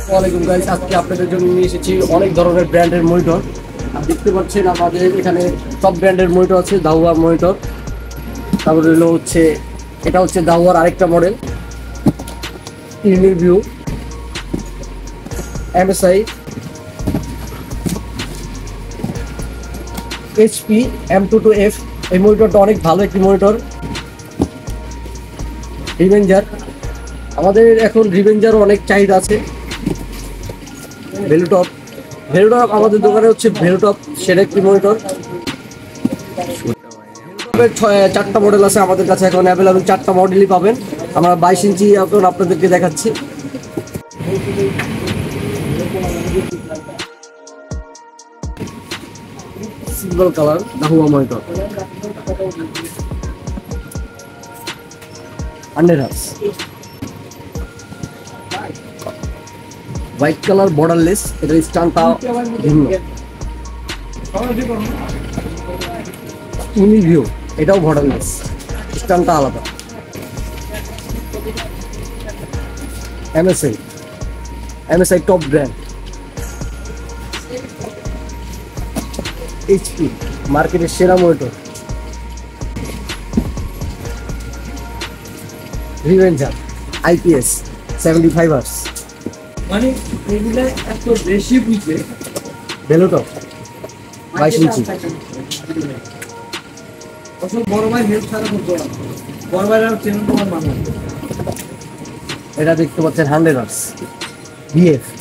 ওয়ালাইকুম গাইস, আজকে আপনাদের জন্য নিয়ে এসেছি অনেক ধরনের ব্র্যান্ডের মনিটর। দেখতে পাচ্ছেন আমাদের এখানে সব ব্র্যান্ডের মনিটর আছে। দাওয়ার মনিটর, তারপরে হলো হচ্ছে এটা হচ্ছে দাওয়ার আরেকটা model, review, MSI, HP M22F। এই মনিটরটা অনেক ভালো একটি মনিটর। রিভেঞ্জার, আমাদের এখন রিভেঞ্জারও অনেক চাহিদা আছে। ভ্যালুটপ আমাদের দোকানে হচ্ছে ভ্যালুটপ, সেটা একটি মনিটর। চারটা মডেল আছে আমাদের কাছে এখন অ্যাভেলেবেল, চারটা মডেলই পাবেন। আমরা 22 ইঞ্চি এখন আপনাদেরকে দেখাচ্ছি। Silver colour Dahua monitor, 100 hertz. White colour borderless, এটার স্ট্যান্ডটা ভিন্ন। ইউনিভিউ, এটাও বর্ডারলেস, স্ট্যান্ডটা আলাদা। MSI top brand. এইচপি মার্কেটের সেরা মনিটর। রিভেঞ্জার IPS 75 hertz. মানে এগুলা এত বেশি বুঝে। ভ্যালুটপ 22 ইঞ্চি। আসলে বড় ভাই হেল্প ছাড়া করতে পারে, বড় ভাইরা চেন তোমার মানুষ। এটা দেখতে পাচ্ছেন 100 হার্জ BF।